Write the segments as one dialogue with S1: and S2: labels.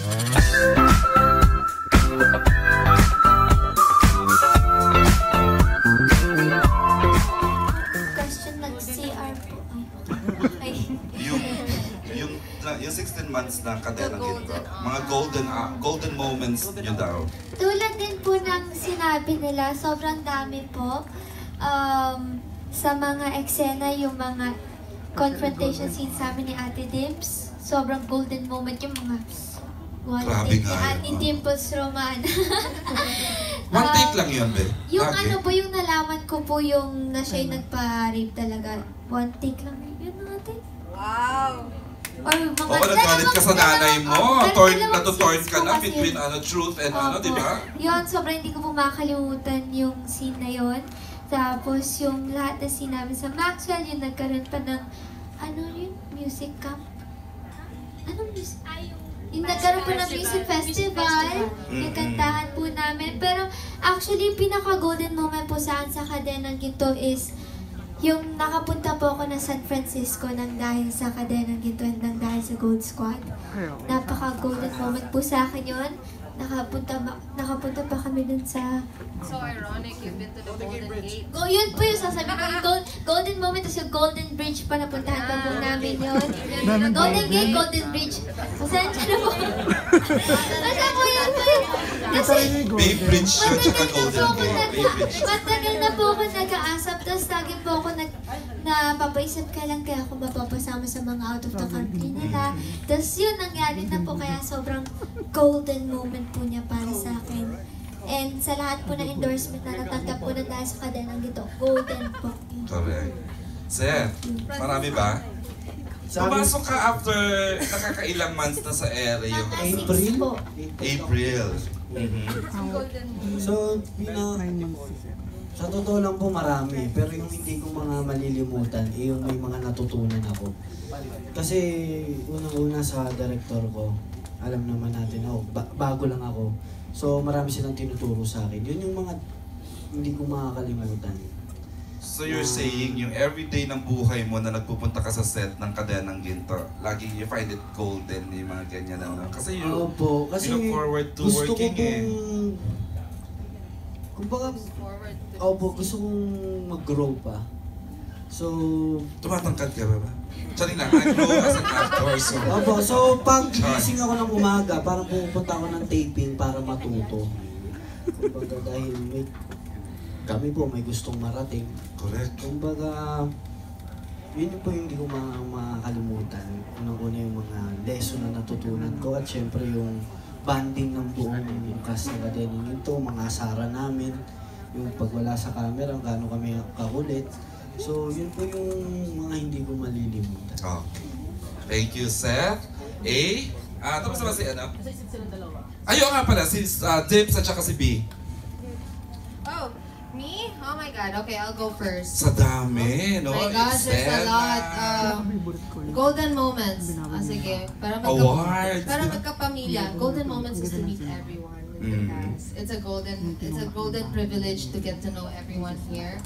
S1: Question nag-CR po.
S2: Yung 16 months na Kadenang Ginto, mga golden moments nyo daw.
S1: Tulad din po ng sinabi nila, sobrang dami po. Sa mga eksena, yung mga confrontation scenes sa amin ni Ate Dims, sobrang golden moment yung mga
S2: Grabe nga yun.
S1: Ate Dimples Roman.
S2: One take lang yun, be.
S1: Yung
S2: Okay.
S1: ano po, yung nalaman ko po yung na siya'y nagpa-rape talaga. One take lang yun natin.
S3: Wow!
S1: Or mga
S2: Oo, nagalit ka sa nanay mo. Natutorn ka na
S1: kasi
S2: between truth and di ba?
S1: Yun, sobrang hindi ko po makakalimutan yung scene na yun. Tapos yung lahat na sinabi sa Maxwell, yung nagkaroon pa ng, ano yun, music camp? Anong music? Yung nagkaroon po ng music festival, yung kantahan po namin. Pero actually, pinaka-golden moment po sa akin sa Kadenang Ginto is yung nakapunta po ako ng San Francisco nang dahil sa Kadenang Ginto and nang dahil sa Gold Squad. Napaka-golden moment po sa akin yun. Nakapunta pa kami dun sa...
S3: So ironic, you've been to the Golden Gate.
S1: Yun po yung sasabi ko, yung golden moment, tapos yung Golden Bridge pa napuntahan pa po namin yun. Golden Gate, Golden Bridge. Pasensya na po. Basta po yun po yun. Kasi
S2: Bay Bridge yun, tsaka Golden Gate. Bay Bridge.
S1: matagal na po ako nag-aasap, tapos lagi po ako napapaisip kailan kaya ako mapapasama sa mga out of the country nila. Tapos yun, nangyari na po, kaya sobrang golden moment po niya para sa akin. And sa lahat po ng endorsement na natanggap po na dahil sa Kadenang Ginto, golden po.
S2: Correct. Seth, marami ba? Pumasok ka after nakakailang months na sa ere yung
S1: Mga 6
S4: April?
S1: po.
S2: April.
S4: So, sa totoo lang po marami, pero yung hindi ko mga malilimutan, yung may mga natutunan ako. Kasi unang-una sa director ko, alam naman natin ako, bago lang ako. So marami silang tinuturo sa akin. Yun yung mga hindi ko makakalimutan.
S2: So you're saying yung everyday ng buhay mo na nagpupunta ka sa set ng Kadenang Ginto, lagi you find it golden yung mga ganyan na. Kasi you
S4: Opo, kasi
S2: look forward to
S4: gusto
S2: working
S4: ko pong, kumbaga, gusto kong mag-grow pa. So,
S2: tumatangkad ka ba? Charing lang, I grow as an actor. So,
S4: so pag gising ako ng umaga, parang pupunta ako ng taping para matuto. Kumbaga dahil kami po may gustong marating.
S2: correct.
S4: Kumbaga, yun po yung hindi ko makakalimutan. Unang-una yung mga lesson na natutunan ko at syempre yung banding ng buong cast na Kadenang Ginto, mga asara namin, yung pagwala sa camera, gaano kami kakulit. So, yun po yung mga hindi ko malilimutan.
S2: Okay. Thank you, Seth. Tapos naman si ano? Ayun nga pala, si Dips at saka si B.
S3: Oh, me? Oh my God. Okay, I'll go first.
S2: Sa dami, no?
S3: My gosh, there's a lot. Golden moments. Sige.
S2: Awards.
S3: Para magkapamilya. Golden moments is to meet everyone with the cast. It's a golden privilege to get to know everyone here.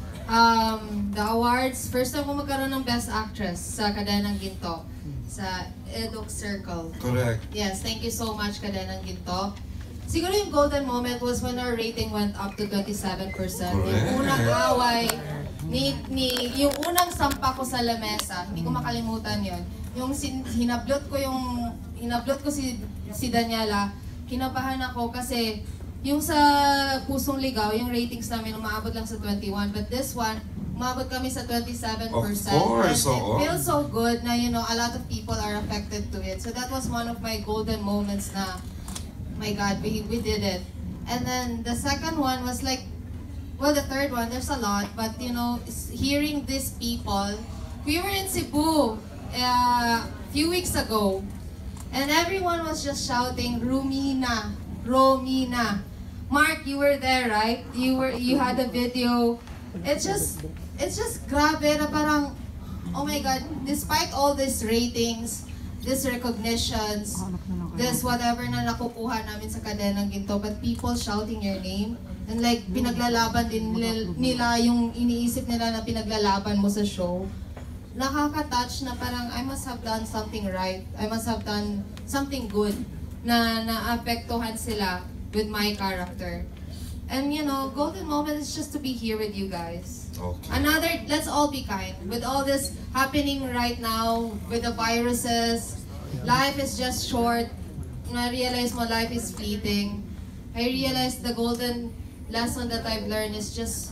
S3: The awards, first time ko magkaroon ng Best Actress sa Kadenang Ginto sa Eduk Circle.
S2: Correct.
S3: Yes, thank you so much Kadenang Ginto. Siguro yung golden moment was when our rating went up to 27%. Yung unang away, yung unang sampa ko sa lamesa, hindi ko makalimutan yon. Yung hinablot ko si Daniela, kinabahan ako kasi yung sa Pusong Ligaw, yung ratings namin umaabot lang sa 21. But this one, umabot kami sa 27%.
S2: Of course,
S3: and
S2: oo.
S3: it feels so good na, a lot of people are affected to it. So that was one of my golden moments na, my God, we did it. And then the second one was like, well, the third one, there's a lot. But, hearing these people, we were in Cebu a few weeks ago. And everyone was just shouting, Romina, Romina. Mark, you were there, right? You had a video. It's just grabe na parang, oh my God, despite all these ratings, these recognitions, this whatever na nakukuha namin sa Kadenang Ginto, but people shouting your name, and like pinaglalaban din nila yung iniisip nila na pinaglalaban mo sa show. Nakaka-touch na parang I must have done something right. I must have done something good na naapektuhan sila with my character. And you know, golden moment is just to be here with you guys.
S2: Okay.
S3: Let's all be kind. With all this happening right now, with the viruses, life is just short. I realize my life is fleeting. I realize the golden lesson that I've learned is just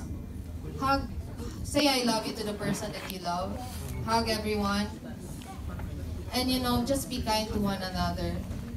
S3: say I love you to the person that you love. Hug everyone. And you know, just be kind to one another.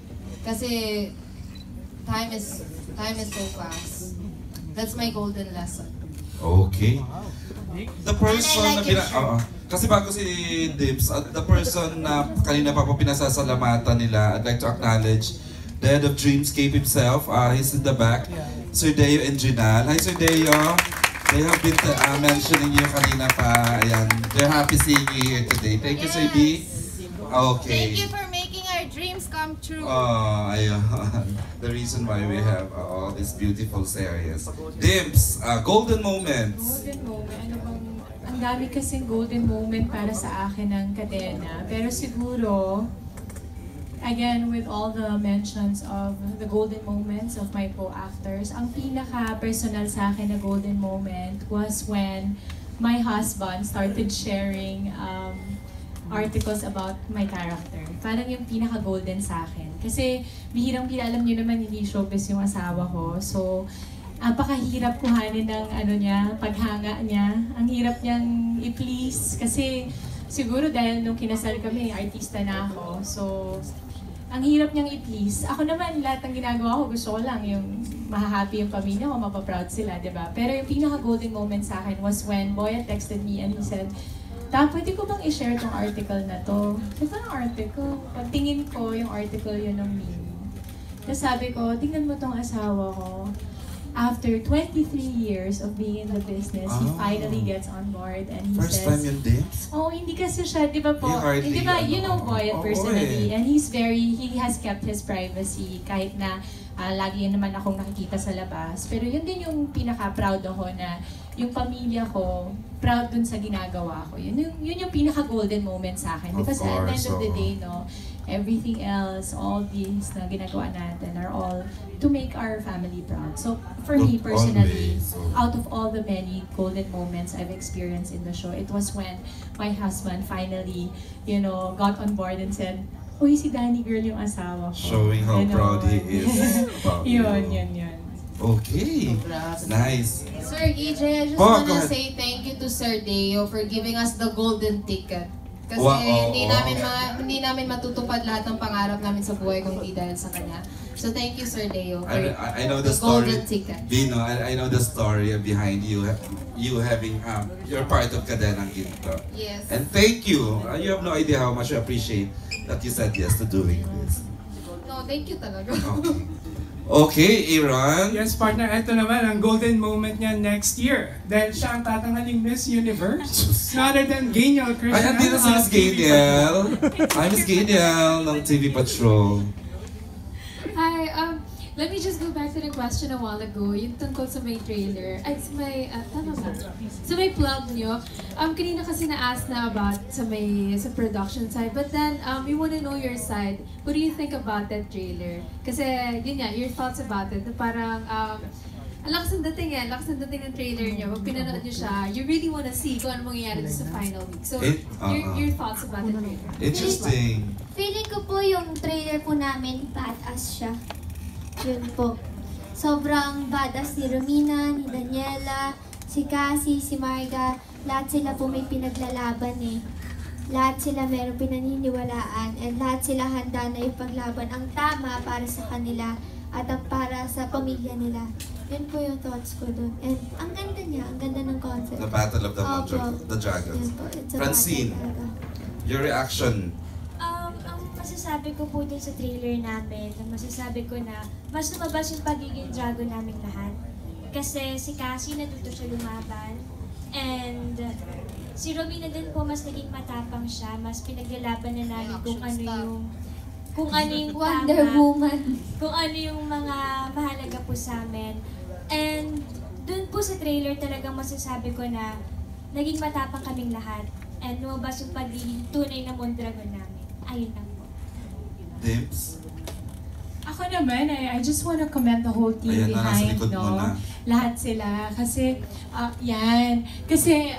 S3: Kasi time is so fast. That's my golden lesson.
S2: Okay. The person
S1: And I like
S2: na kasi bago si Dips, the person na kanina pa po pinasasalamatan nila, I'd like to acknowledge the head of Dreamscape himself. He's in the back. Sir Deo and Ginal. Hi, Sir Deo. They have been mentioning you kanina pa. Ayan. They're happy seeing you here today. Thank you, Sir D. Okay.
S3: Thank you for making our dreams come true.
S2: Ayun. The reason why we have all these beautiful series. Dips, golden moments.
S5: Golden moment, ano bang, ang dami kasing golden moment para sa akin ng kadena. Pero siguro, again, with all the mentions of the golden moments of my co-actors, ang pinaka-personal sa akin na golden moment was when my husband started sharing articles about my character. Parang yung pinaka-golden sa akin. Kasi bihirang-bihira, alam niyo naman, hindi showbiz yung asawa ko. So, apakahirap kuhanin ng paghanga niya. Ang hirap niyang i-please. Kasi siguro dahil nung kinasal kami, artista na ako. So, ang hirap niyang i-please. Ako naman, lahat ng ginagawa ko, gusto ko lang yung mahahappy yung pamilya ko, mapaproud sila, diba? Pero yung pinaka-golden moment sa akin was when Boya texted me and he said, pwede ko bang i-share tong article na to? Sabi ko, anong article? Pagtingin ko yung article yun ng meme. Tapos sabi ko, tingnan mo tong asawa ko. After 23 years of being in the business, he finally gets on board and he
S2: First
S5: says,
S2: time yung Dips?
S5: oh, hindi kasi siya, di ba po?
S2: He hardly,
S5: Di ba, you know Boyet personally, and he has kept his privacy kahit na lagi yun naman akong nakikita sa labas. Pero yun din yung pinaka-proud ako na yung pamilya ko, proud dun sa ginagawa ko. Yun yung pinaka-golden moment sa akin. Because at the end of the day, no, everything else, all these na ginagawa natin are all to make our family proud. So, for me personally, out of all the many golden moments I've experienced in the show, it was when my husband finally, got on board and said, uy, si Danny girl yung asawa ko.
S2: Showing how proud he is about you.
S5: Yun.
S2: Okay. Nice.
S3: Sir EJ, I just
S2: Go
S3: wanna
S2: ahead.
S3: say thank you to Sir Deo for giving us the golden ticket. Kasi
S2: Wow,
S3: hindi namin matutupad lahat ng pangarap namin sa buhay kung hindi dahil sa kanya. So thank you, Sir Deo, for
S2: I know the story.
S3: golden ticket.
S2: Bino, I know the story behind you having you're part of Kadenang Ginto.
S3: Yes.
S2: And thank you. You have no idea how much I appreciate that you said yes to doing this.
S3: No, thank you talaga.
S2: Okay. Okay, Aaron.
S6: Yes, partner, ito naman ang golden moment niya next year. Dahil siya ang tatanghaling Miss Universe. None other than Gainiel Krishnan.
S2: Ay, andito si Miss Gainiel. Hi, Miss Gainiel ng TV Patrol.
S7: Hi, let me just go back to the question a while ago, yung tungkol sa may trailer, ay sa may, tama ba? Sa may plug nyo. Kanina kasi na-ask na about sa production side, but then, we want to know your side. What do you think about that trailer? Kasi, yun nga, your thoughts about it, na parang, ang lakas ng dating ng trailer nyo. Pag pinanood nyo siya, you really want to see kung ano mangyayari sa final week. So, your thoughts about the trailer.
S2: Interesting.
S1: Feeling ko po yung trailer po namin, badass siya. Yun po. Sobrang badass ni Romina, ni Daniela, si Cassie, si Marga. Lahat sila po may pinaglalaban eh. Lahat sila merong pinaniniwalaan and lahat sila handa na ipaglaban ang tama para sa kanila at ang para sa pamilya nila. Yun po yung thoughts ko dun. And ang ganda niya, ang ganda ng concept.
S2: The Battle of the
S1: Opo.
S2: Dragons.
S1: Yun po, it's a
S2: Francine,
S1: battle talaga.
S2: your reaction.
S8: Ang masasabi ko po dun sa trailer namin, masasabi ko na mas lumabas yung pagiging dragon namin lahat. Kasi si Cassie natuto siya lumaban. And si Romina din po mas naging matapang siya, mas pinaglalaban na namin kung ano yung
S1: Wonder
S8: tama,
S1: Woman.
S8: kung ano yung mga mahalaga po sa amin. And dun po sa trailer talagang masasabi ko na naging matapang kaming lahat. And lumabas yung pagiging tunay na Mondragon namin. Ayun lang po.
S2: Dips.
S5: Ako naman, I just want to commend the whole team
S2: Ayan na, nasa
S5: behind,
S2: likod mo
S5: no?
S2: na.
S5: Lahat sila. Kasi, yan. Kasi,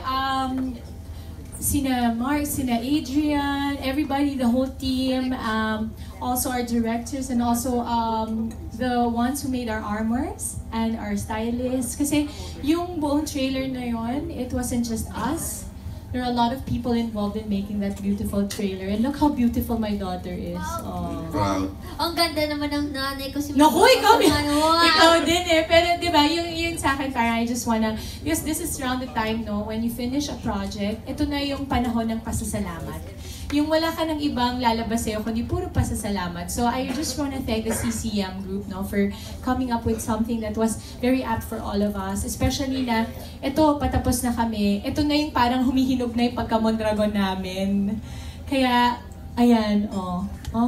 S5: sina Mark, sina Adrian, everybody, the whole team, also our directors, and also the ones who made our armors and our stylists. Kasi yung buong trailer na yon, it wasn't just us. There are a lot of people involved in making that beautiful trailer. And look how beautiful my daughter is. Oh.
S2: Proud.
S1: Ang ganda naman ng nanay ko si
S5: Naku, ikaw,
S1: Wow.
S5: ikaw din eh. Pero di ba, yung sa akin, parang I just wanna, because this is around the time, no, when you finish a project, ito na yung panahon ng pasasalamat. Yung wala ka ng ibang lalabas sa'yo, kundi puro pasasalamat. So I just wanna thank the CCM group, no, for coming up with something that was very apt for all of us. Especially na, ito, patapos na kami. Ito na yung parang humihinog na yung pagka-Mondragon namin. Kaya, ayan, oh.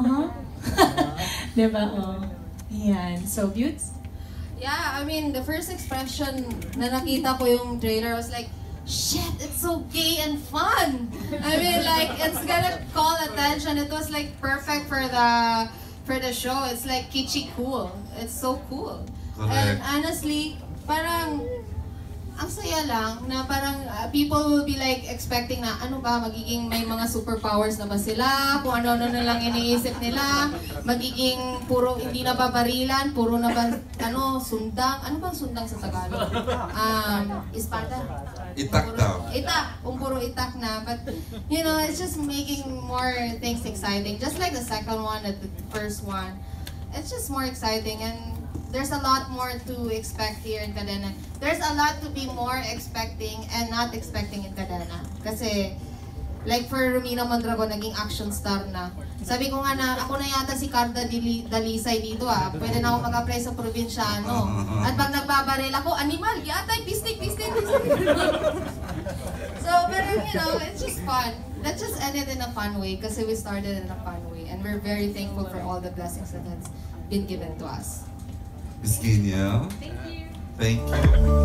S5: Diba, oh. Ayan. So, Beauts?
S3: Yeah, I mean, the first expression na nakita ko yung trailer was like, shit, it's so gay and fun. I mean, like, it's gonna call attention. It was like perfect for the show. It's like kitschy cool. It's so cool.
S2: Correct.
S3: And honestly, parang ang saya lang na parang people will be like expecting na ano ba, magiging may mga superpowers na ba sila, kung ano-ano na lang iniisip nila, magiging puro hindi na babarilan, puro na ba, sundang, ano bang sundang sa Tagalog? Espada?
S2: Itak daw.
S3: Itak, puro itak na, but you know, it's just making more things exciting, just like the second one and the first one. It's just more exciting, and there's a lot more to expect here in Cadena. There's a lot to be more expecting and not expecting in Cadena. Kasi, like for Romina Mondragon, naging action star na. Sabi ko nga na, ako na yata si Carda Dalisay dito Pwede na ako mag-apply sa probinsyano. At pag nagbabaril ako, animal, yatay, pistik. So, pero you know, it's just fun. Let's just end it in a fun way kasi we started in a fun way. And we're very thankful for all the blessings that has been given to us.
S2: Miss Ginya. Thank you.